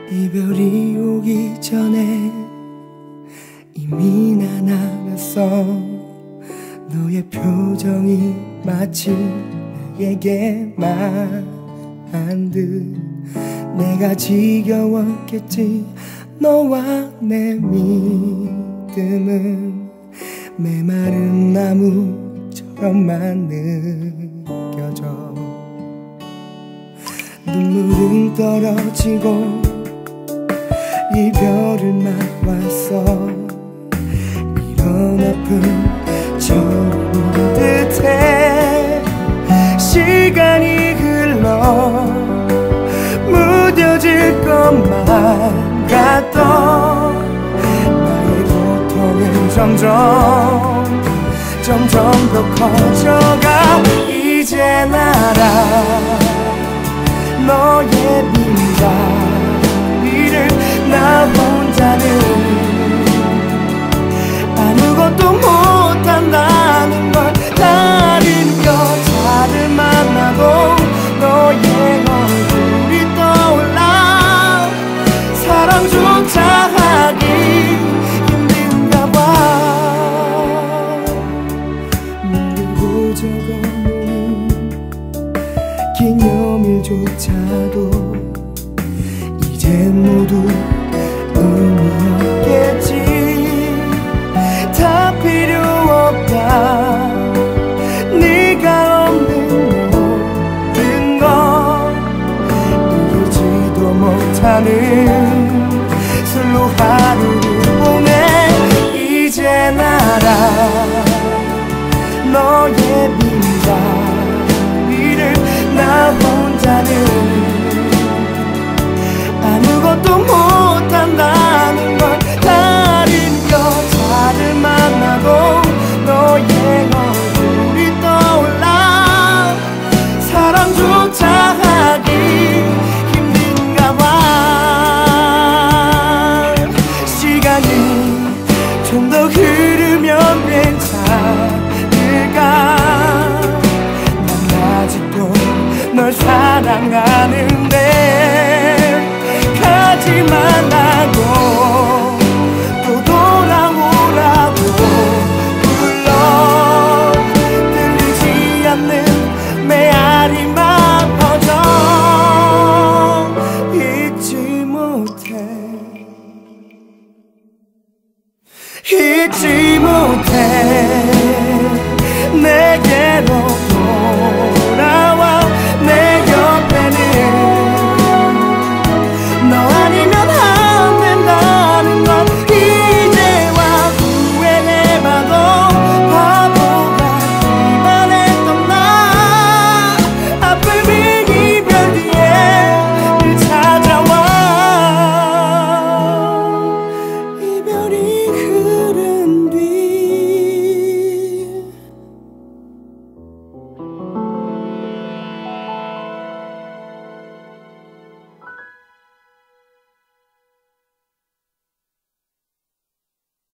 이별이 오기 전에 이미 난 알았어. 너의 표정이 마치 나에게 말한 듯 내가 지겨웠겠지. 너와 내 믿음은 메마른 나무처럼만 느껴져. 눈물은 떨어지고 이별을 막왔어. 이런 아픔 처음 듯해. 시간이 흘러 무뎌질 것만 같던 나의 고통은 점점 더 커져가. 이제 알아 너의 빈자리를. 나 혼자는 아무것도 못한다는 걸. 다른 여자를 만나도 너의 얼굴이 떠올라. 사랑조차 하기 힘든가 봐. 물고 적어놓은 기념일조차도 이젠 모두 의미 없겠지. 다 필요 없다. 네가 없는 모든 것 이기지도 못하는 술로 하루를 보내. 이제 알아 너의 빈자리를. 나 혼자는 아무것도 못한다는 걸. 다른 여자를 만나도 너의 얼굴이 떠올라. 사랑조차 하기 힘든가 봐. 시간이 좀 더 흐르면 괜찮을까. 난 아직도 널 사랑하는데 가지 말라고